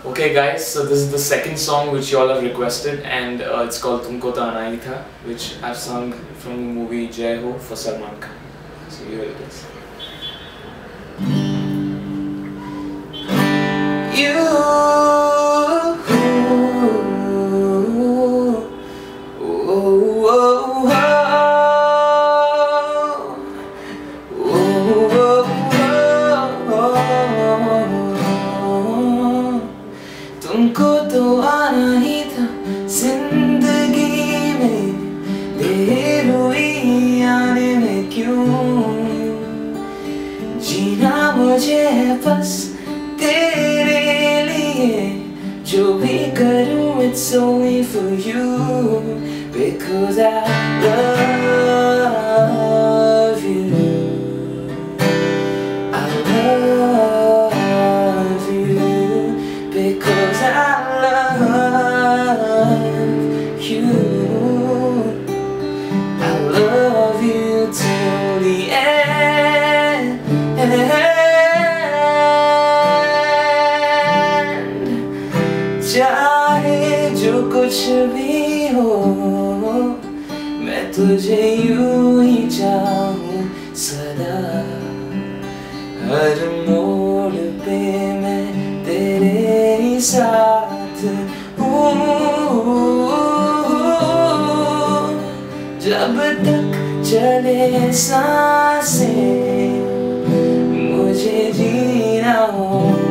Okay guys, so this is the second song which you all have requested, and it's called Tumko Ta Aana Hi Tha, which I've sung from the movie Jai Ho for Salman Khan. So here it is. तुमको तो आना ही था जिंदगी में, देर हुई आने में क्यों? जीना मुझे है बस तेरे लिए, जो भी करूँ it's only for you, because I love you. I love you because I love you. I love you till the end. चाहे जो कुछ भी हो, मैं तुझे यूं ही चाहूं सदा। हर मोड़ पे मैं तेरे ही साथ हूँ, जब तक चले सांसें मुझे जीना हो।